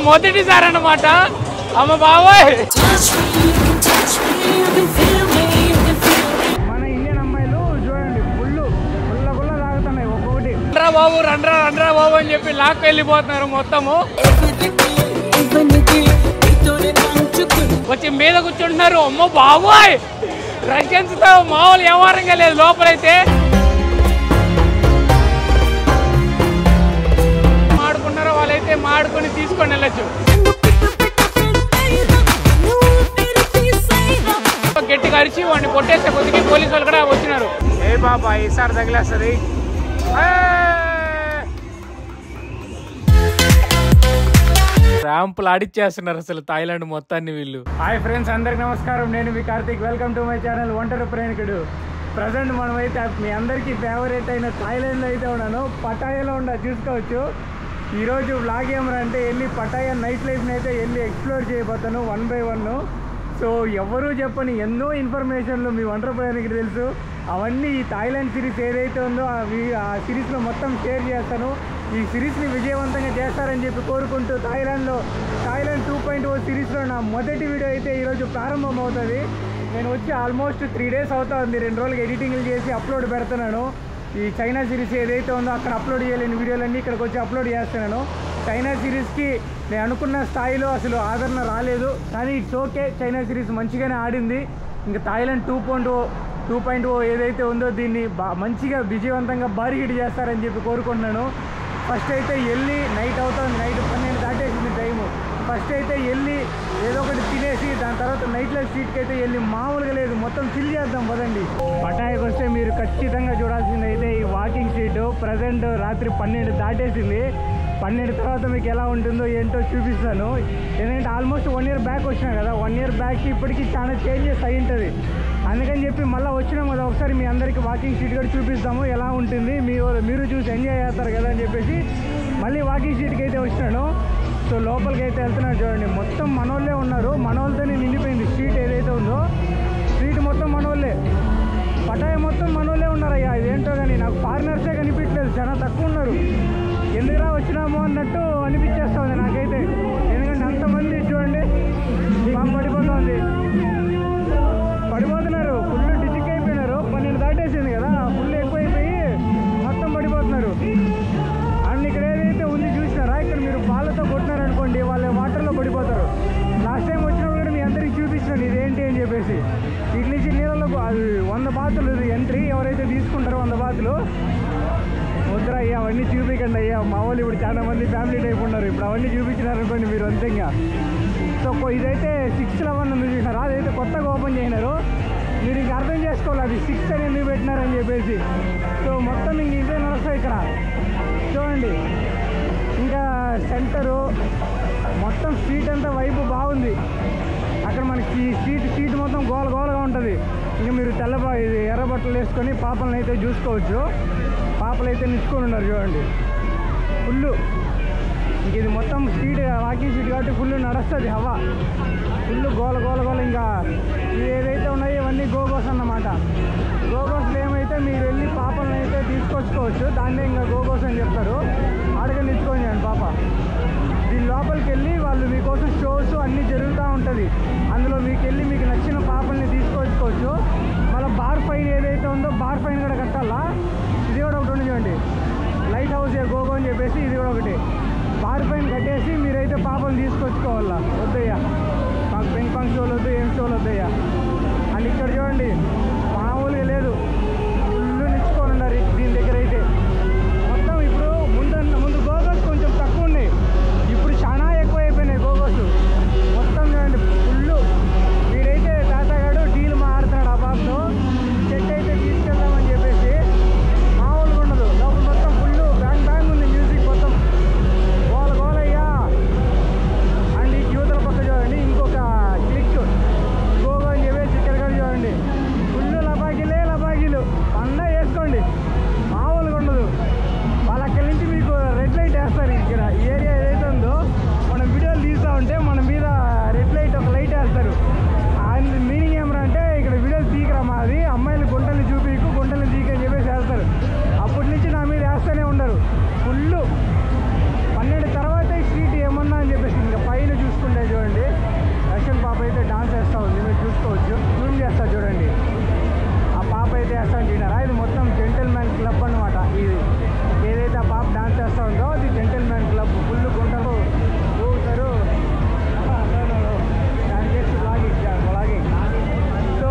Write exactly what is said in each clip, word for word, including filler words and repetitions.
మొదటిసారి అన్నమాట. అమ్మ బాబోయ్, మన ఇండియన్ అమ్మాయిలు చూడండి ఫుల్ గుల్ల గుల్ల తాగుతున్నాయి ఒక్కొక్కటి. రండ్రా బాబు రండ్రా రండ్రా బాబు అని చెప్పి లాక్కు వెళ్ళిపోతున్నారు మొత్తము. వచ్చి మీద కూర్చుంటున్నారు. అమ్మ బాబోయ్, రష్యన్స్ తో మామూలు వ్యవహారంగా లేదు. లోపలైతే మాడుకున్నారో వాళ్ళైతే మాడుకొని తీసుకొని వెళ్ళచ్చు. గట్టిగా అరిచి వాడిని కొట్టేసే కొద్దికి పోలీసు వాళ్ళు కూడా వచ్చినారు. ఏ బాబా ఈసారి తగిలేస్తుంది. ర్యాంపులు ఆడిచ్చేస్తున్నారు అసలు థాయిలాండ్ మొత్తాన్ని వీళ్ళు. హాయ్ ఫ్రెండ్స్, అందరికి నమస్కారం. నేను మీ Karthik. Welcome to my channel ఒంటరి ప్రయాణికుడు. ప్రజెంట్ మనమైతే మీ అందరికీ ఫేవరెట్ అయిన థాయిలాండ్లో అయితే ఉన్నాను. పటాయాలో ఉండ చూసుకోవచ్చు. ఈరోజు వ్లాగ్ ఏమరా అంటే వెళ్ళి పటాయా నైట్ లైఫ్ని అయితే వెళ్ళి ఎక్స్ప్లోర్ చేయబోతాను వన్ బై వన్. సో ఎవరూ చెప్పని ఎన్నో ఇన్ఫర్మేషన్లు మీ ఒంటరి ప్రయాణికుడు తెలుసు. అవన్నీ ఈ థాయిలాండ్ సిరీస్ ఏదైతే ఉందో అవి ఆ సిరీస్లో మొత్తం షేర్ చేస్తాను. ఈ సిరీస్ని విజయవంతంగా చేస్తారని చెప్పి కోరుకుంటూ థాయిలాండ్లో థాయిలాండ్ టూ పాయింట్ ఓ సిరీస్లో నా మొదటి వీడియో అయితే ఈరోజు ప్రారంభం అవుతుంది. నేను వచ్చి ఆల్మోస్ట్ త్రీ డేస్ అవుతుంది. రెండు రోజులకి ఎడిటింగ్లు చేసి అప్లోడ్ పెడుతున్నాను. ఈ చైనా సిరీస్ ఏదైతే ఉందో అక్కడ అప్లోడ్ చేయలేని వీడియోలన్నీ ఇక్కడికి వచ్చి అప్లోడ్ చేస్తున్నాను. చైనా సిరీస్కి నేను అనుకున్న స్థాయిలో అసలు ఆదరణ రాలేదు, కానీ ఇట్స్ ఓకే. చైనా సిరీస్ మంచిగానే ఆడింది. ఇంకా Thailand two point O two point O ఏదైతే ఉందో దీన్ని బా మంచిగా విజయవంతంగా భారీ హిట్ చేస్తారని చెప్పి కోరుకుంటున్నాను. ఫస్ట్ అయితే వెళ్ళి నైట్ అవుతుంది, నైట్ పన్నెండు దాటేసింది టైము. ఫస్ట్ అయితే వెళ్ళి ఏదో ఒకటి తినేసి దాని తర్వాత నైట్ లైఫ్ స్ట్రీట్కి అయితే వెళ్ళి మామూలుగా లేదు మొత్తం చిల్ చేద్దాం పదండి. పటాయాకి వస్తే మీరు ఖచ్చితంగా చూడాల్సింది అయితే ఈ వాకింగ్ స్ట్రీట్. ప్రజెంట్ రాత్రి పన్నెండు దాటేసింది. పన్నెండు తర్వాత మీకు ఎలా ఉంటుందో ఏంటో చూపిస్తాను. ఎందుకంటే ఆల్మోస్ట్ వన్ ఇయర్ బ్యాక్ వచ్చినా కదా, వన్ ఇయర్ బ్యాక్ ఇప్పటికీ చాలా చేంజెస్ అయి ఉంటుంది. అందుకని చెప్పి మళ్ళీ వచ్చినాం కదా, ఒకసారి మీ అందరికీ వాకింగ్ స్ట్రీట్ కూడా చూపిస్తాము ఎలా ఉంటుంది. మీరు మీరు చూసి ఎంజాయ్ చేస్తారు కదా అని చెప్పేసి మళ్ళీ వాకింగ్ స్ట్రీట్కి అయితే వచ్చినాను. సో లోపలికి అయితే వెళ్తున్నాను. చూడండి మొత్తం మనోళ్ళే ఉన్నారు. మనోళ్ళతోనే నిండిపోయింది స్ట్రీట్ ఏదైతే ఉందో. స్ట్రీట్ మొత్తం మనోళ్ళే, పటాయ మొత్తం మనోళ్ళే ఉన్నారయ్యా. ఇదేంటో కానీ నాకు ఫారినర్సే కనిపించలేదు, చాలా తక్కువ ఉన్నారు. ఎందుకురా వచ్చినాము అన్నట్టు అనిపించేస్తుంది నాకైతే. ఎందుకంటే అంతమంది చూడండి బాగా పడిపోతుంది, పడిపోతున్నారు. ఫుల్ డిజిక్ అయిపోయినారు. పన్నెండు దాటేసింది కదా, ఫుల్ ఎక్కువైపోయి మొత్తం పడిపోతున్నారు. అండ్ ఇక్కడ ఏదైతే ఉంది చూసినారా, ఇక్కడ మీరు బాళ్ళతో కొట్టినారనుకోండి వాళ్ళ వాటర్లో పడిపోతారు. లాస్ట్ టైం వచ్చినప్పుడు కూడా మీ అందరికి చూపించినాను ఇదేంటి అని చెప్పేసి. ఇట్ల నుంచి నీళ్ళలో అది వంద బాతులు ఎంట్రీ, ఎవరైతే తీసుకుంటారో వంద బాతులు. వద్దురా అయ్యా అవన్నీ చూపించండి అయ్యా, మా వాళ్ళు ఇప్పుడు చాలా మంది ఫ్యామిలీ టైప్ ఉన్నారు. ఇప్పుడు అవన్నీ చూపించినారనుకోండి మీరు అంతేగా. సో ఇదైతే సిక్స్ లెవెన్ ఉంది చూసినారా, అదైతే కొత్తగా ఓపెన్ చేసినారు. మీరు ఇంక అర్థం చేసుకోవాలి అది సిక్స్ అని ఎందుకు పెట్టినారని చెప్పేసి. సో మొత్తం ఇంక ఇదే నడుస్తాయి ఇక్కడ చూడండి. ఇంకా సెంటరు మొత్తం స్ట్రీట్ అంతా వైపు బాగుంది. అక్కడ మనకి స్ట్రీట్ స్ట్రీట్ మొత్తం గోల గోలగా ఉంటుంది. ఇంకా మీరు తెల్ల ఇది ఎర్ర బట్టలు వేసుకొని పాపలను అయితే చూసుకోవచ్చు. పాపలు అయితే నిచ్చుకొని ఉన్నారు చూడండి ఫుల్. ఇంక ఇది మొత్తం స్ట్రీట్ వాకింగ్ స్ట్రీట్ కాబట్టి ఫుల్ నడుస్తుంది హవా, ఫుల్ గోల గోల గోల. ఇంకా ఇవి ఏదైతే ఉన్నాయో ఇవన్నీ గోగోస్ అన్నమాట. గోగోస్లో ఏమైతే మీరు వెళ్ళి పాపలను అయితే తీసుకొచ్చుకోవచ్చు, దాన్నే ఇంకా గోగోస్ అని చెప్తారు. ఆడగా నిచ్చుకొని చేయండి పాప. దీని లోపలికి వెళ్ళి వాళ్ళు మీకోసం షోస్ అన్నీ జరుగుతూ ఉంటుంది. అందులో మీకు వెళ్ళి మీకు నచ్చిన పాపల్ని తీసుకొచ్చుకోవచ్చు. మళ్ళీ బార్ ఫైన్ ఏదైతే ఉందో బార్ ఫైన్ కూడా కట్టాలా. ఇది కూడా ఒకటి ఉంది చూడండి, లైట్ హౌస్ గోగో అని చెప్పేసి ఇది కూడా ఒకటి. బార్ ఫైన్ కట్టేసి మీరైతే పాపలు తీసుకొచ్చుకోవాలా. వద్దయ్యా మాకు పెంక్ పంక్ షోలు వద్దు, ఏం షోలు వద్దయ్యా. అండ్ ఇక్కడ చూడండి మామూలుగా లేదు, ఫుల్ నిచ్చుకొని ఉన్నారు దీని దగ్గర అయితే. మొత్తం ఇప్పుడు ముందు ముందు గోగోస్ కొంచెం తక్కువ ఉన్నాయి, ఇప్పుడు చాలా ఎక్కువ అయిపోయినాయి గోగోస్. మొత్తం చూడండి ఫుల్. వీడైతే తాతగాడు డీల్ మారుతున్నాడు ఆ బాబుతో, చెట్టు అయితే తీసుకెళ్దామని చెప్పేసి. మామూలుగా ఉండదు, లోపల మొత్తం ఫుల్ బ్యాంగ్ బ్యాంగ్ ఉంది మ్యూజిక్ మొత్తం గోల గోలయ్యా. అండ్ ఈ యువతల పక్క చూడండి ఇంకొక క్లిక్ గోగో అని చెప్పేసి ఇక్కడ కూడా చూడండి ఫుల్ చేస్తాను చూడారా, ఇది మొత్తం జెంటిల్ మ్యాన్ క్లబ్ అనమాట. ఇది ఏదైతే ఆ పాప డాన్స్ చేస్తూ ఉందో అది జెంటిల్ మ్యాన్ క్లబ్. ఫుల్ గుంటలు ఊగుతారు. దాని చేసి బ్లాగింగ్ బ్లాగింగ్ సో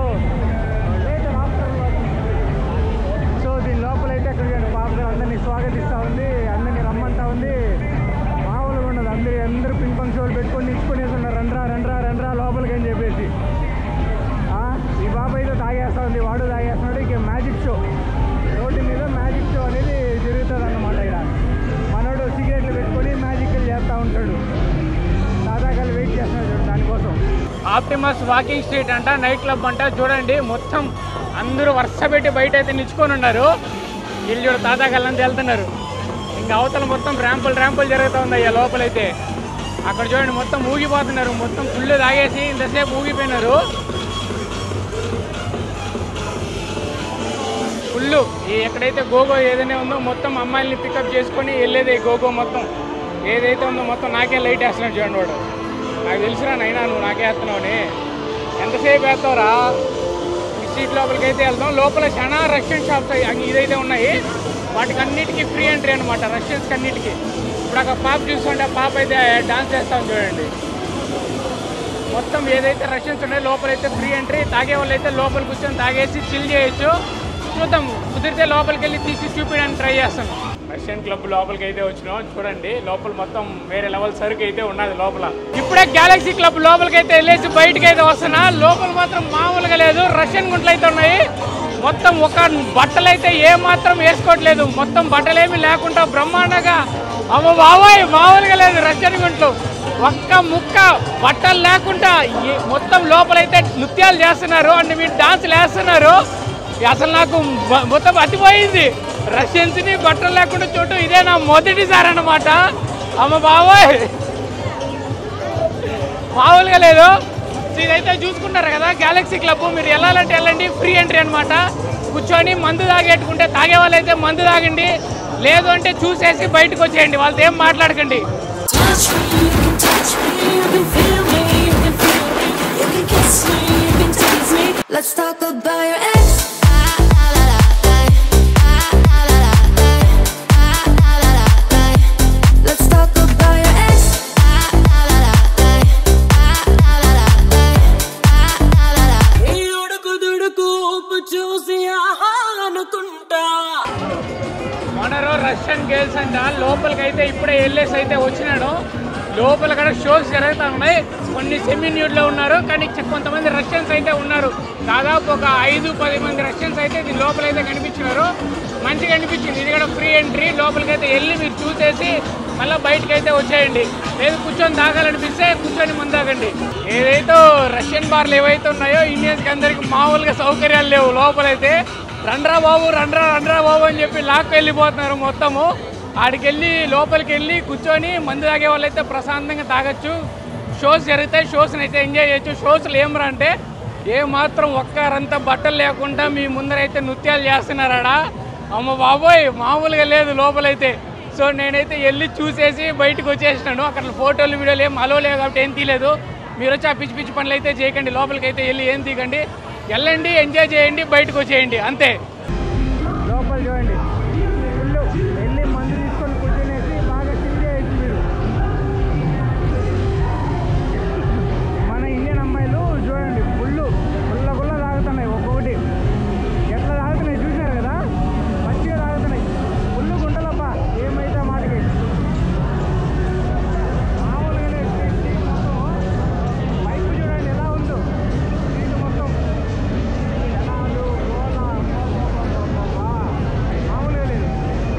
సో దీని లోపలైతే అక్కడ పాప అందరినీ స్వాగతిస్తూ ఉంది, అందరినీ రమ్మంటా ఉంది. మామూలుగా ఉండదు. అందరూ అందరూ పింక్ పంక్ షోలు పెట్టుకొని నిల్చుకునేసి ఉన్నారు. రండ్రా రండ్రా రండ్రా లోపలికి అని చెప్పేసి. ఈ బాబు అయితే తాగేస్తూ ఉంది, వాడు తాగేస్తున్నాడు. ఇక మ్యాజిక్ షో, రోడ్డు మీద మ్యాజిక్ షో అనేది జరుగుతుంది అన్నమాట. ఇక్కడ మనోడు సిగరెట్లు పెట్టుకొని మ్యాజిక్లు చేస్తూ ఉంటాడు. దాదాకాలు వెయిట్ చేస్తున్నాడు దానికోసం. ఆప్టిమస్ వాకింగ్ స్ట్రీట్ అంట, నైట్ క్లబ్ అంట. చూడండి మొత్తం అందరూ వరుస పెట్టి బయట అయితే నిల్చుకొని ఉన్నారు. వీళ్ళు చూడ తాతాకల్లంతా వెళ్తున్నారు. ఇంకా అవతల మొత్తం ర్యాంపులు ర్యాంపులు జరుగుతూ ఉంది అయ్యా లోపలైతే. అక్కడ చూడండి మొత్తం ఊగిపోతున్నారు, మొత్తం ఫుల్ తాగేసి ఇంతసేపు ఊగిపోయినారు ఫుల్. ఎక్కడైతే గోగో ఏదైనా ఉందో మొత్తం అమ్మాయిల్ని పికప్ చేసుకొని వెళ్ళేది గోగో. మొత్తం ఏదైతే ఉందో మొత్తం నాకే లైట్ వేస్తున్నాడు చూడండి వాడు. నాకు తెలుసురా నైనా నువ్వు నాకే వేస్తున్నావు అని. ఎంతసేపు వేస్తావురా? ఈ స్ట్రీట్ లోపలికి అయితే వెళ్తాం. లోపల చాలా రష్యన్ షాప్స్ ఇదైతే ఉన్నాయి, వాటికి అన్నిటికీ ఫ్రీ ఎంట్రీ అనమాట, రష్యన్స్కి అన్నిటికీ. ఇప్పుడు అక్కడ పాప చూస్తుంటే ఆ పాప అయితే డాన్స్ చేస్తాం చూడండి. మొత్తం ఏదైతే రష్యన్స్ ఉన్నాయో లోపలైతే ఫ్రీ ఎంట్రీ. తాగే వాళ్ళు అయితే లోపల కూర్చొని తాగేసి చిల్ చేయొచ్చు. చూద్దాం, కుదిరితే లోపలికి వెళ్ళి తీసి చూపించడానికి ట్రై చేస్తాను. రష్యన్ క్లబ్ లోపలికి అయితే వచ్చినాం. చూడండి లోపల మొత్తం వేరే లెవెల్ సరుకు అయితే ఉన్నది లోపల. ఇప్పుడే గ్యాలక్సీ క్లబ్ లోపలికి అయితే వెళ్ళేసి బయటకి అయితే వస్తున్నా. లోపల మాత్రం మామూలుగా లేదు, రష్యన్ గుంటలు అయితే ఉన్నాయి. మొత్తం ఒక బట్టలు అయితే ఏ మాత్రం వేసుకోవట్లేదు, మొత్తం బట్టలేమి లేకుండా బ్రహ్మాండంగా. అమ్మ బాబాయ్ మామూలుగా లేదు రష్యన్ గుంటలు. ఒక్క ముక్క బట్టలు లేకుండా మొత్తం లోపలైతే నృత్యాలు చేస్తున్నారు అండ్ మీరు డాన్సులు వేస్తున్నారు. అసలు నాకు మొత్తం అతిపోయింది. రష్యన్స్ని బట్టలు లేకుండా చూడటం ఇదే నా మొదటిసారి అన్నమాట. అమ్మ బాబాయ్ మామూలుగా లేదు. ఇదైతే చూసుకుంటారు కదా గ్యాలక్సీ క్లబ్, మీరు వెళ్ళాలంటే వెళ్ళండి, ఫ్రీ ఎంట్రీ అనమాట. కూర్చొని మందు తాగేట్టుకుంటే తాగే వాళ్ళు అయితే మందు తాగండి, లేదు అంటే చూసేసి బయటకు వచ్చేయండి, వాళ్ళతో ఏం మాట్లాడకండి. Let's talk about your ex. Let's talk about your ex. మనరో రష్యన్ గర్ల్స్ అంట. లోపలికి అయితే ఇప్పుడే వెళ్ళేసి అయితే వచ్చినాను. లోపల కూడా షోస్ జరుగుతూ ఉన్నాయి. కొన్ని సెమీ న్యూడ్లో ఉన్నారు, కానీ కొంతమంది రష్యన్స్ అయితే ఉన్నారు. దాదాపు ఒక ఐదు పది మంది రష్యన్స్ అయితే దీని లోపలైతే కనిపించినారు. మంచిగా అనిపించింది. ఇది కూడా ఫ్రీ ఎంట్రీ. లోపలికి అయితే వెళ్ళి మీరు చూసేసి మళ్ళీ బయటకు అయితే వచ్చేయండి. లేదు కూర్చొని తాగాలనిపిస్తే కూర్చొని ముందు తాగండి. ఏదైతే రష్యన్ బార్లు ఏవైతే ఉన్నాయో ఇండియన్స్కి అందరికి మామూలుగా సౌకర్యాలు లేవు. లోపలైతే రండ్రా బాబు రండ్రా రండ్రా బాబు అని చెప్పి లాక్కు వెళ్ళిపోతున్నారు మొత్తము. ఆడికి వెళ్ళి లోపలికి వెళ్ళి కూర్చొని మందు తాగే వాళ్ళు అయితే ప్రశాంతంగా తాగొచ్చు. షోస్ జరుగుతాయి, షోస్ని అయితే ఎంజాయ్ చేయొచ్చు. షోస్లు ఏమరా అంటే ఏమాత్రం ఒక్కరంతా బట్టలు లేకుండా మీ ముందరైతే నృత్యాలు చేస్తున్నారాడా. అమ్మ బాబోయ్ మామూలుగా లేదు లోపలైతే. సో నేనైతే వెళ్ళి చూసేసి బయటకు వచ్చేసినాను. అక్కడ ఫోటోలు వీడియోలు ఏం అలో లేవు కాబట్టి ఏం తీయలేదు. మీరు వచ్చి ఆ పిచ్చి పిచ్చి పనులు అయితే చేయకండి, లోపలికి అయితే వెళ్ళి ఏం తీయకండి, వెళ్ళండి ఎంజాయ్ చేయండి బయటకు వచ్చేయండి అంతే. లోపల చూడండి వెళ్ళి మందు తీసుకొని కూర్చొనేసి బాగా చిల్ చేయొచ్చు మీరు. మన ఇండియన్ అమ్మాయిలు చూడండి ఫుల్ గుల్ల గుల్ల తాగుతున్నాయి. ఒక్కొక్కటి ఎట్లా తాగుతున్నాయి చూసినారు కదా, మంచిగా తాగుతున్నాయి. ఫుల్ గుంటలబ్బా ఏమైతే మాటకి మామూలుగానే స్ట్రీట్ మొత్తం వైపు చూడండి ఎలా ఉందో. స్ట్రీట్ మొత్తం జనాలు గోల మామూలుగా లేదు.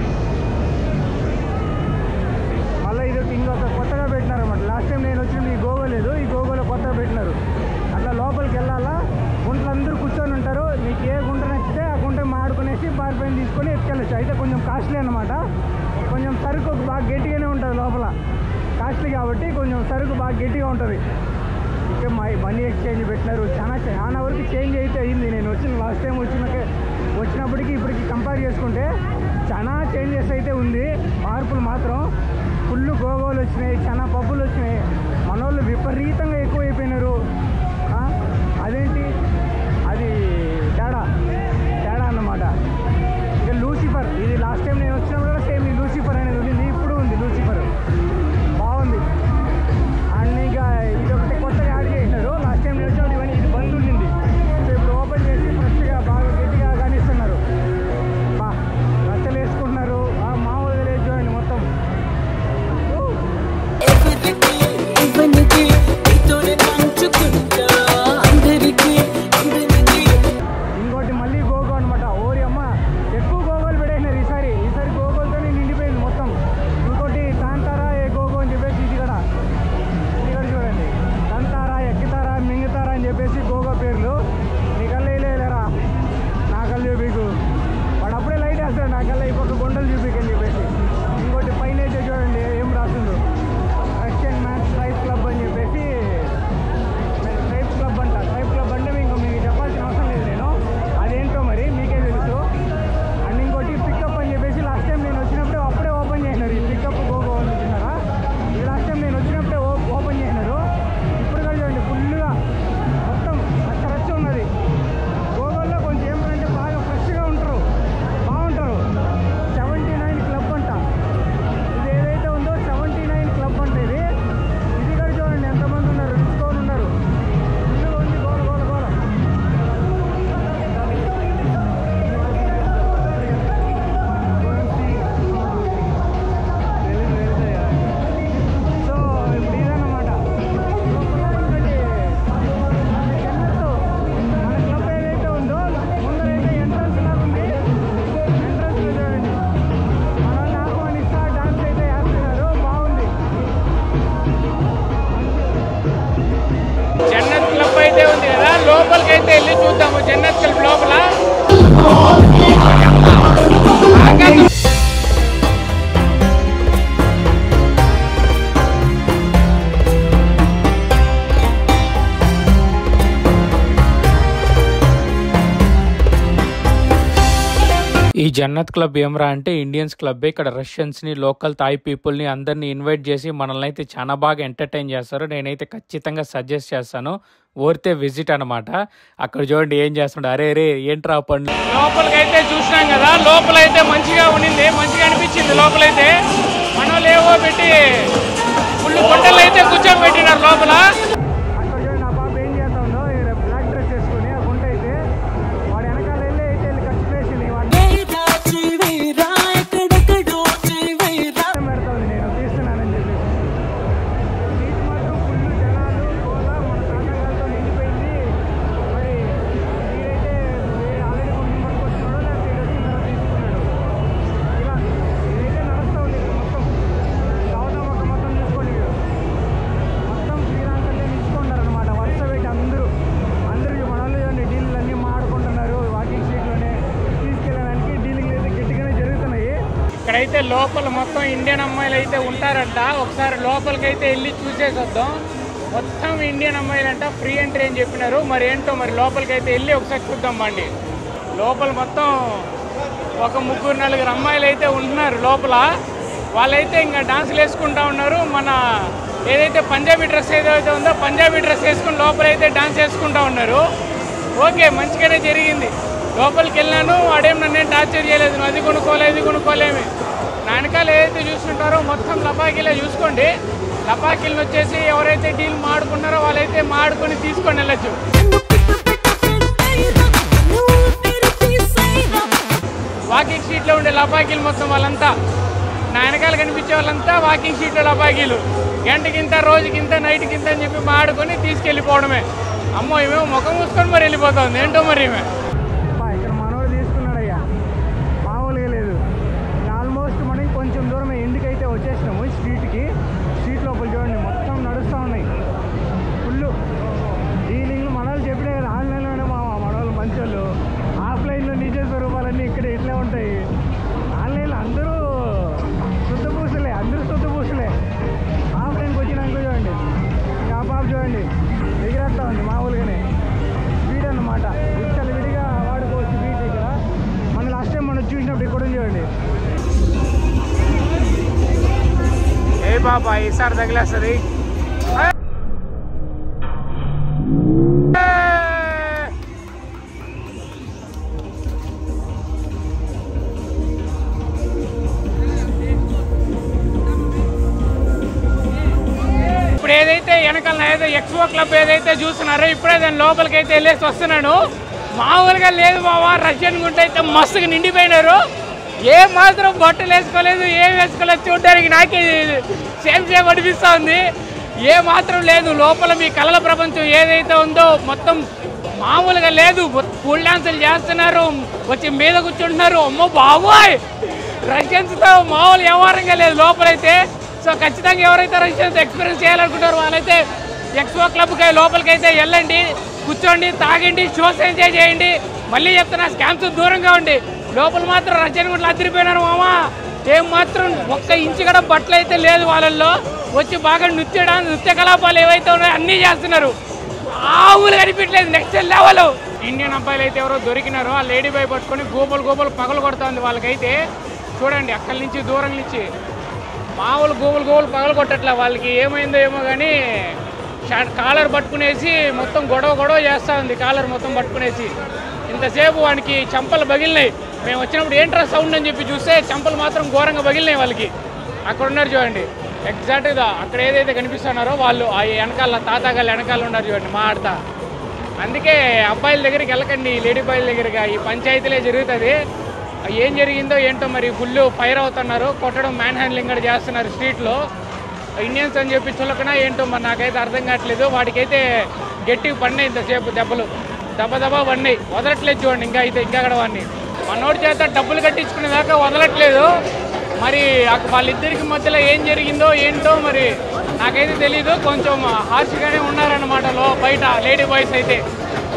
మళ్ళీ ఇది ఇంకొక కొత్తగా పెట్టినారు అన్నమాట. లాస్ట్ టైం నేను వచ్చిన ఈ గోగో లేదు, ఈ గోగోలో కొత్తగా పెట్టినారు. అట్లా లోపలికి వెళ్ళాలా, గుంటలు అందరూ కూర్చొని ఉంటారు. మీకు ఏ గుంట నచ్చితే ఆ గుంట మాడుకునేసి బార్ పైన తీసుకొని ఎత్తుకెళ్ళచ్చు. అయితే కొంచెం కాస్ట్లీ అనమాట. కొంచెం సరుకు బాగా గట్టిగానే ఉంటుంది లోపల, కాస్ట్లీ కాబట్టి కొంచెం సరుకు బాగా గట్టిగా ఉంటుంది. ఇంకా మై మనీ ఎక్స్చేంజ్ పెట్టినారు. చాలా చాలా వరకు చేంజ్ అయితే అయింది. నేను వచ్చిన లాస్ట్ టైం వచ్చినాక వచ్చినప్పటికీ ఇప్పటికి కంపేర్ చేసుకుంటే చాలా చేంజెస్ అయితే ఉంది. మార్పులు మాత్రం ఫుల్ గోగోలు వచ్చినాయి, చాలా పబ్బులు వచ్చినాయి. మనోళ్ళు విపరీతంగా ఎక్కువైపోయినారు. అదేంటి అది తేడా తేడా అన్నమాట. లోపలికి అయితే వెళ్ళి చూద్దాము జన్నత్ క్లబ్ లోపల. ఈ జన్నత్ క్లబ్ ఏమరా అంటే ఇండియన్స్ క్లబ్. ఇక్కడ రష్యన్స్ ని, లోకల్ థాయ్ పీపుల్ ని అందరినీ ఇన్వైట్ చేసి మనల్ని అయితే చాలా బాగా ఎంటర్టైన్ చేస్తారు. నేనైతే ఖచ్చితంగా సజెస్ట్ చేస్తాను, ఓరితే విజిట్ అనమాట. అక్కడ చూడండి ఏం చేస్తున్నాడు. అరే రే ఏంట్రా పండు. లోపలికి అయితే చూసినాం కదా, లోపలైతే మంచిగా ఉండింది, మంచిగా అనిపించింది. లోపలైతే మన వాళ్ళు ఏవో పెట్టి ఫుల్ గుంటలు అయితే కూర్చొని పెట్టినారు లోపల. ఇక్కడైతే లోపల మొత్తం ఇండియన్ అమ్మాయిలు అయితే ఉంటారంట. ఒకసారి లోపలికి అయితే వెళ్ళి చూసేసి వద్దాం. మొత్తం ఇండియన్ అమ్మాయిలు అంట, ఫ్రీ ఎంట్రీ అని చెప్పినారు. మరి ఏంటో మరి లోపలికి అయితే వెళ్ళి ఒకసారి చూద్దాం బండి. లోపల మొత్తం ఒక ముగ్గురు నలుగురు అమ్మాయిలు అయితే ఉంటున్నారు లోపల. వాళ్ళైతే ఇంకా డాన్సులు వేసుకుంటూ ఉన్నారు. మన ఏదైతే పంజాబీ డ్రెస్ ఏదైతే ఉందో పంజాబీ డ్రెస్ వేసుకుని లోపలైతే డాన్స్ వేసుకుంటూ ఉన్నారు. ఓకే, మంచిగానే జరిగింది. లోపలికి వెళ్ళాను, వాడేం నన్ను టార్చర్ చేయలేదు, నువ్వు అది కొనుక్కోలే ఇది కొనుక్కోలేమి. నా వెనకాల ఏదైతే చూస్తుంటారో మొత్తం లపాకీలే చూసుకోండి. లపాకీలను వచ్చేసి ఎవరైతే డీల్ మాడుకున్నారో వాళ్ళైతే మాడుకొని తీసుకొని వెళ్ళచ్చు. వాకింగ్ స్ట్రీట్లో ఉండే లపాకీలు మొత్తం వాళ్ళంతా, నా వెనకాల కనిపించే వాళ్ళంతా వాకింగ్ స్ట్రీట్లో లపాకీలు. గంటకింత, రోజుకింత, నైట్కింత అని చెప్పి మాడుకొని తీసుకెళ్ళిపోవడమే. అమ్మో ఇవేమో ముఖం మూసుకొని మరి వెళ్ళిపోతుంది. ఏంటో మరి ఈమె బాబా ఈసారి తగిలేస్తుంది. ఇప్పుడు ఏదైతే వెనకాల ఏదో ఎక్స్పో క్లబ్ ఏదైతే చూస్తున్నారో ఇప్పుడే దాని లోపలికి అయితే వెళ్ళేసి వస్తున్నాను. మామూలుగా లేదు బాబా, రష్యన్ గుంట అయితే మస్తుగా నిండిపోయినారు. ఏ మాత్రం బట్టలు వేసుకోలేదు, ఏం వేసుకోలేదు, చూడడానికి నాకే సేమ్ సేమ్ అనిపిస్తూ ఉంది. ఏ మాత్రం లేదు లోపల. మీ కళల ప్రపంచం ఏదైతే ఉందో మొత్తం మామూలుగా లేదు. పూల్ డాన్సులు చేస్తున్నారు, వచ్చి మీద కూర్చుంటున్నారు. అమ్మో బాబోయ్, రష్యన్స్తో మామూలు వ్యవహారంగా లేదు లోపలైతే. సో ఖచ్చితంగా ఎవరైతే రష్యన్స్ ఎక్స్పీరియన్స్ చేయాలనుకుంటారో వాళ్ళైతే ఎక్స్పో క్లబ్కి లోపలికి అయితే వెళ్ళండి, కూర్చోండి, తాగండి, షోస్ ఎంజాయ్ చేయండి. మళ్ళీ చెప్తున్నా, స్కామ్స్ దూరంగా ఉండి. లోపల మాత్రం రష్యన్ గుంటలు అదిరిపోయినారు మామా. ఏం మాత్రం ఒక్క ఇంచు కూడా బట్టలు అయితే లేదు వాళ్ళల్లో. వచ్చి బాగా నృత్య నృత్య కలాపాలు ఏవైతే ఉన్నాయో అన్నీ చేస్తున్నారు. ఆవులు కనిపించలేదు, నెక్స్ట్ లెవెల్. ఇండియన్ అబ్బాయిలు అయితే ఎవరో దొరికినారో ఆ లేడీ బాయ్ పట్టుకొని గోపలు గోపలు పగలు కొడుతుంది వాళ్ళకైతే. చూడండి అక్కడి నుంచి దూరం నుంచి మామూలు గోపులు గోపులు పగలు కొట్టట్లే. వాళ్ళకి ఏమైందో ఏమో కానీ కాలర్ పట్టుకునేసి మొత్తం గొడవ గొడవ చేస్తూ ఉంది. కాలర్ మొత్తం పట్టుకునేసి ఇంతసేపు వానికి చంపలు పగిలినాయి. మేము వచ్చినప్పుడు ఏంట్రా సౌండ్ అని చెప్పి చూస్తే చంపలు మాత్రం ఘోరంగా పగిలినాయి వాళ్ళకి. అక్కడ ఉన్నారు చూడండి, ఎగ్జాక్ట్గా అక్కడ ఏదైతే కనిపిస్తున్నారో వాళ్ళు ఆ వెనకాల తాతాగాళ్ళు వెనకాల ఉన్నారు చూడండి మాడతా. అందుకే అబ్బాయిల దగ్గరికి వెళ్ళకండి, లేడీ బాయ్ల దగ్గరగా. ఈ పంచాయతీలే జరుగుతుంది. ఏం జరిగిందో ఏంటో మరి. ఫుల్ ఫైర్ అవుతున్నారు, కొట్టడం, మ్యాన్ హ్యాండ్లింగ్ కూడా చేస్తున్నారు స్ట్రీట్లో. ఇండియన్స్ అని చెప్పి చులకనా ఏంటో మరి నాకైతే అర్థం కావట్లేదు. వాడికైతే గట్టిగా పడినాయి ఇంతసేపు దెబ్బలు, దెబ్బ దెబ్బ పడినాయి. వదలట్లేదు చూడండి ఇంకా అయితే ఇంకా కూడా వాడిని. మనోడి చేత డబ్బులు కట్టించుకునే దాకా వదలట్లేదు. మరి వాళ్ళిద్దరికి మధ్యలో ఏం జరిగిందో ఏంటో మరి నాకైతే తెలీదు. కొంచెం హార్ష్గానే ఉన్నారన్నమాట లో బయట లేడీ బాయ్స్ అయితే.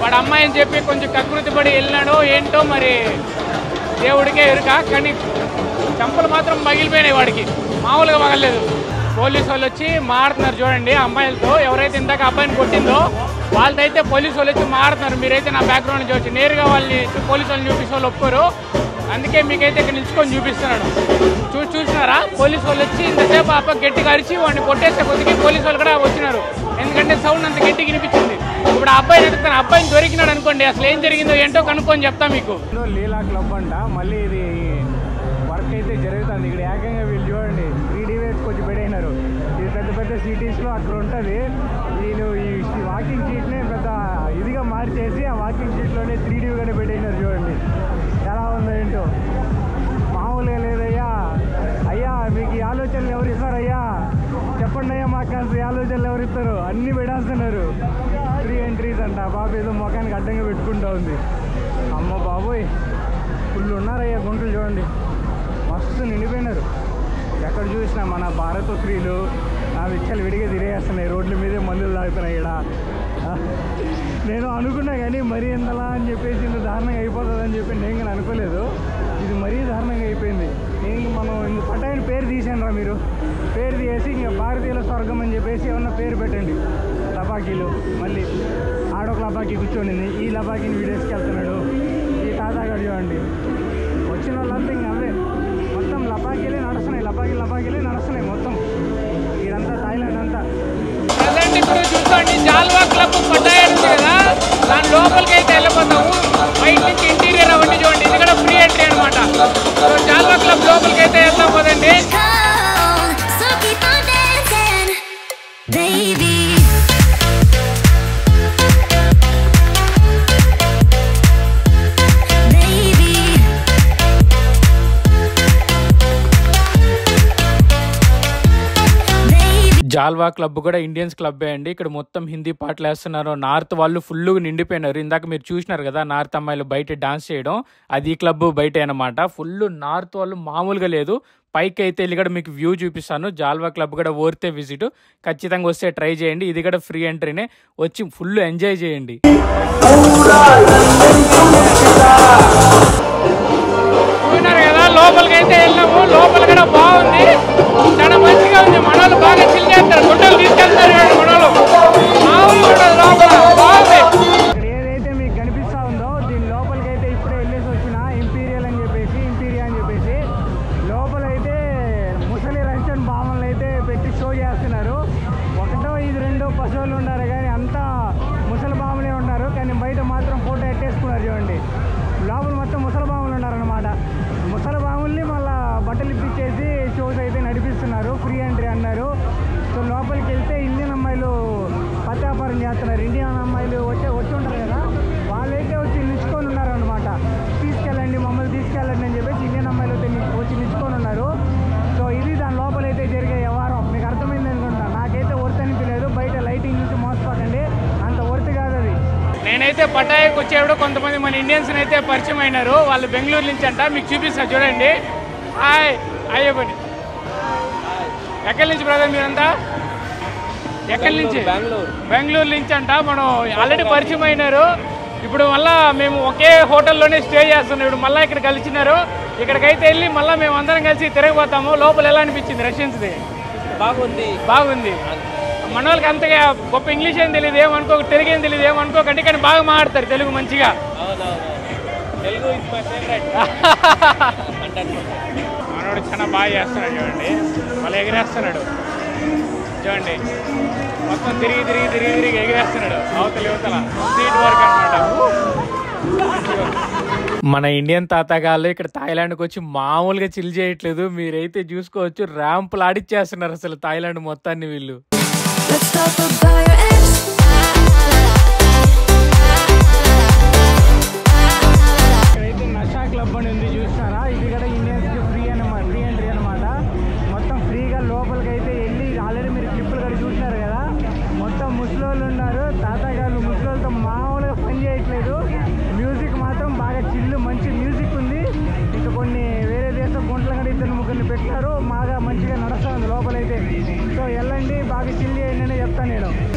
వాడు అమ్మాయి అని చెప్పి కొంచెం కకృతి పడి వెళ్ళినాడో ఏంటో మరి దేవుడికే ఎరుక. కానీ చంపలు మాత్రం పగిలిపోయినాయి వాడికి, మామూలుగా పగలలేదు. పోలీసు వాళ్ళు వచ్చి మారుతున్నారు చూడండి అమ్మాయిలతో. ఎవరైతే ఇందాక అబ్బాయిని కొట్టిందో వాళ్ళతో అయితే పోలీసు వాళ్ళు వచ్చి మారుతున్నారు. మీరైతే నా బ్యాక్గ్రౌండ్ నుంచి వచ్చి నేరుగా వాళ్ళని పోలీసు వాళ్ళని చూపిస్తే వాళ్ళు ఒప్పుకోరు. అందుకే మీకైతే ఇక్కడ నిల్చుకొని చూపిస్తున్నాడు. చూ చూసినారా పోలీసు వాళ్ళు వచ్చి ఇంతసేపు అప్ప గట్టిగా అరిచి వాడిని కొట్టేసే కొద్దికి పోలీసు వాళ్ళు కూడా వచ్చినారు. ఎందుకంటే సౌండ్ అంత గట్టిగా వినిపించింది. ఇప్పుడు ఆ అబ్బాయిని ఎదుగుతాను, అబ్బాయిని దొరికినాడు అనుకోండి, అసలు ఏం జరిగిందో ఏంటో కనుక్కొని చెప్తా మీకు. లీలా క్లబ్ అంట, మళ్ళీ ఇది వర్క్ అయితే జరుగుతుంది. ఇక్కడ ఏకంగా వీళ్ళు చూడండి త్రీ డీ వేసుకొచ్చి పెట్టినారు. ఇది పెద్ద పెద్ద సిటీస్లో అక్కడ ఉంటుంది. వీళ్ళు ఈ వాకింగ్ షీట్ని పెద్ద ఇదిగా మార్చేసి ఆ వాకింగ్ షీట్లోనే త్రీ డీగానే పెట్టినారు. చూడండి ఎలా ఉందో ఏంటో, మామూలుగా లేదయ్యా. అయ్యా మీకు ఈ ఆలోచనలు ఎవరు ఇస్తారు అయ్యా, చెప్పండి అయ్యా, మాకు కాస్త ఈ ఆలోచనలు ఎవరు ఇస్తారు? అన్నీ పెట్టేస్తున్నారు. ఫ్రీ ఎంట్రీస్ అంట. బాబు ఏదో ముఖానికి అడ్డంగా పెట్టుకుంటా ఉంది. అమ్మ బాబోయ్, ఫుల్ ఉన్నారయ్యా గుంటలు. చూడండి మస్తు నిండిపోయినారు. ఎక్కడ చూసినా మన భారత స్త్రీలు ఆ విచ్చలు విడిగా తిరిగేస్తున్నాయి, రోడ్ల మీదే మందులు తాగుతున్నాయి. ఇక్కడ నేను అనుకున్నా కానీ మరీ ఎంతలా అని చెప్పేసి ఇంత దారుణంగా అయిపోతుందని చెప్పి నేను కానీ అనుకోలేదు. ఇది మరీ దారుణంగా అయిపోయింది. నేను మనం ఇంక పట్టాయని పేరు తీసాను రా, మీరు పేరు తీసి ఇంకా భారతీయుల స్వర్గం అని చెప్పేసి ఏమన్నా పేరు పెట్టండి. లపాకీలు మళ్ళీ ఆడొక లపాకీ కూర్చోండి, ఈ లపాకీని వీడేసుకు వెళ్తున్నాడు. ఈ తాతాగాడు చూడండి, వచ్చిన వాళ్ళంతా ఇంక అవే మొత్తం లపాకీలే నడుస్తున్నాయి, లపాకీ లపాకీలే నడుస్తున్నాయి మొత్తం. ఇదంతా థాయిలాండ్ అంతా. ప్రజెంట్ ఇప్పుడు చూసుకోండి జాల్వా క్లబ్ పట్టాయి ఉంది కదా, దాని లోపలికి అయితే వెళ్ళిపోతాము. బయట నుంచి ఇంటీరియర్ అవన్నీ చూడండి, ఇది కూడా ఫ్రీ ఎంట్రీ అనమాట. సో జాల్వా క్లబ్ లోపలికి అయితే వెళ్తాం పోదండి. జాల్వా క్లబ్ కూడా ఇండియన్స్ క్లబ్బే అండి. ఇక్కడ మొత్తం హిందీ పాటలు వేస్తున్నారు. నార్త్ వాళ్ళు ఫుల్గా నిండిపోయినారు. ఇందాక మీరు చూసినారు కదా నార్త్ అమ్మాయిలు బయట డాన్స్ చేయడం, అది ఈ క్లబ్ బయట అనమాట. ఫుల్ నార్త్ వాళ్ళు మామూలుగా లేదు. పైకి అయితే వెళ్ళి కూడా మీకు వ్యూ చూపిస్తాను. జాల్వా క్లబ్ కూడా వర్తే విజిట్, ఖచ్చితంగా వస్తే ట్రై చేయండి. ఇది కూడా ఫ్రీ ఎంట్రీనే, వచ్చి ఫుల్ ఎంజాయ్ చేయండి. చూసినారు కదా లోపలికి అయితే వెళ్ళాము. లోపల కూడా బాగుంది, చాలా మంచిగా ఉంది. మనోళ్ళు బాగా చిల్ చేస్తారు, గుడ్డలు తీసుకెళ్తారు మనోళ్ళు. మామూలు లోపల బాగుంది. ఇక్కడ ఏదైతే మీకు కనిపిస్తా ఉందో దీని లోపలికి అయితే ఇప్పుడే వెళ్ళేసి వచ్చిన ఇంపీరియల్ అని చెప్పేసి ఇంపీరియా అని చెప్పేసి లోపలైతే ముసలి రష్యన్ బామలు అయితే పెట్టి షో చేస్తున్నారు. ఒకటో ఇది రెండో పశువులు ఉన్నారు కానీ అంతా ముసలి బాములే ఉన్నారు. కానీ బయట మాత్రం ఫోటో ఎట్టేసుకున్నారు చూడండి. లోపల మొత్తం ముసలి బాములు ఉన్నారనమాట. ముసలి బాముల్ని మళ్ళీ బట్టలు ఇప్పించేసి షోస్ అయితే నడిపిస్తున్నారు. ఫ్రీ ఎంట్రీ అన్నారు. సో లోపలికి వెళ్తే ఇండియన్ అమ్మాయిలు పత్యాపారం చేస్తున్నారు. ఇండియన్ అమ్మాయిలు వచ్చే వచ్చి ఉంటారు కదా, వాళ్ళైతే వచ్చి నిలుచుకొని ఉన్నారు అనమాట. తీసుకెళ్ళండి మమ్మల్ని తీసుకెళ్ళండి అని చెప్పేసి ఇండియన్ అమ్మాయిలు అయితే వచ్చి నిలుచుకొని ఉన్నారు. సో ఇది దాని లోపలైతే జరిగే వ్యవహారం. మీకు అర్థమైంది అనుకుంటా. నాకైతే వర్త్ అనిపించలేదు. బయట లైటింగ్ నుంచి మోసపోకండి, అంత వర్త్ కాదు అది. నేనైతే పటాయాకి వచ్చేప్పుడు కొంతమంది మన ఇండియన్స్ అయితే పరిచయం అయినారు. వాళ్ళు బెంగళూరు నుంచి అంట, మీకు చూపిస్తా చూడండి. హాయ్ అయ్యే పని. ఎక్కడి నుంచి బ్రదర్ మీరంతా? ఎక్కడి నుంచి? బెంగళూరు. బెంగళూరు నుంచి అంట. మనం ఆల్రెడీ పరిచయం అయినారు. ఇప్పుడు మళ్ళీ మేము ఒకే హోటల్లోనే స్టే చేస్తున్నాం. ఇప్పుడు మళ్ళీ ఇక్కడ కలిసినారు. ఇక్కడికైతే వెళ్ళి మళ్ళీ మేము అందరం కలిసి తిరగబోతాము. లోపల ఎలా అనిపించింది రష్యన్స్ది? బాగుంది బాగుంది. మన వాళ్ళకి అంతగా గొప్ప ఇంగ్లీష్ ఏం తెలియదు, ఏమనుకో తెలుగు ఏం తెలియదు, ఏమనుకోకండి, కానీ బాగా మాట్లాడతారు తెలుగు మంచిగా. Telugu is my favourite. మనోడు చాలా బాగా చేస్తున్నాడు చూడండి, మళ్ళీ ఎగిరేస్తున్నాడు చూడండి. మొత్తం తిరిగి తిరిగి తిరిగి తిరిగి ఎగిరేస్తున్నాడు అవతల యువతల. స్ట్రీట్ వర్క్ అనమాట. మన ఇండియన్ తాతగాళ్ళు ఇక్కడ థాయిలాండ్కి వచ్చి మామూలుగా చిల్ చేయట్లేదు. మీరైతే చూసుకోవచ్చు, ర్యాంపులు ఆడిచ్చేస్తున్నారు అసలు థాయిలాండ్ మొత్తాన్ని వీళ్ళు. ఇక్కడైతే నషా క్లబ్ అని ఉంది చూస్తారా, ఇది కూడా ఇండియన్స్కి ఫ్రీ అనమాట, ఫ్రీ ఎంట్రీ అనమాట. మొత్తం ఫ్రీగా లోపలికి అయితే వెళ్ళి ఆల్రెడీ మీరు క్లిప్పులు కూడా చూసినారు కదా, మొత్తం ముసలోళ్ళు ఉన్నారు. తాతగాళ్ళు ముసలోళ్ళతో మామూలుగా పని చేయట్లేదు. మ్యూజిక్ మాత్రం బాగా చిల్లు, మంచి మ్యూజిక్ ఉంది. ఇంకా కొన్ని వేరే దేశం గుంటలు కూడా ఇద్దరు ముగ్గురిని పెట్టారు. బాగా మంచిగా నడుస్తుంది లోపలైతే. సో వెళ్ళండి, బాగా చిల్ చేయండి అనే చెప్తాను నేను.